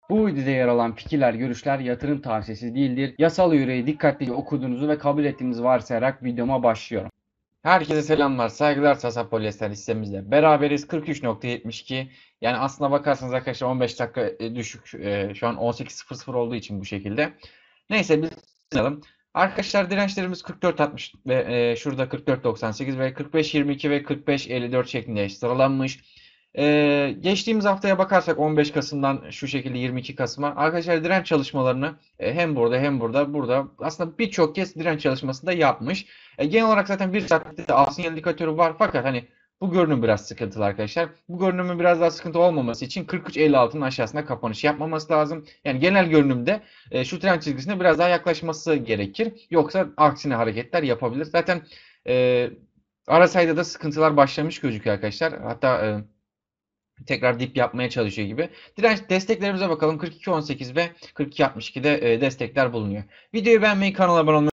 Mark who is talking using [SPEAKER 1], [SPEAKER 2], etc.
[SPEAKER 1] Bu videoda yer alan fikirler, görüşler yatırım tavsiyesi değildir. Yasal yüreği dikkatlice okuduğunuzu ve kabul ettiğinizi varsayarak videoma başlıyorum. Herkese selamlar, saygılar. Sasa Polyester hissemizle beraberiz. 43.72. Yani aslına bakarsanız arkadaşlar 15 dakika düşük. Şu an 18.00 olduğu için bu şekilde. Neyse biz alalım. Arkadaşlar dirençlerimiz 44.60 ve şurada 44.98 ve 45.22 ve 45.54 şeklinde sıralanmış. Geçtiğimiz haftaya bakarsak 15 Kasım'dan şu şekilde 22 Kasım'a arkadaşlar direnç çalışmalarını hem burada aslında birçok kez direnç çalışması da yapmış. Genel olarak zaten bir saatte de al sinyal indikatörü var fakat hani bu görünüm biraz sıkıntılı arkadaşlar. Bu görünümün biraz daha sıkıntı olmaması için 43.56'nın aşağısında kapanış yapmaması lazım. Yani genel görünümde şu trend çizgisine biraz daha yaklaşması gerekir. Yoksa aksine hareketler yapabilir. Zaten e, RSI'da da sıkıntılar başlamış gözüküyor arkadaşlar. Hatta tekrar dip yapmaya çalışıyor gibi. Direnç desteklerimize bakalım. 42.18 ve 42.62'de destekler bulunuyor. Videoyu beğenmeyi, kanala abone olmayı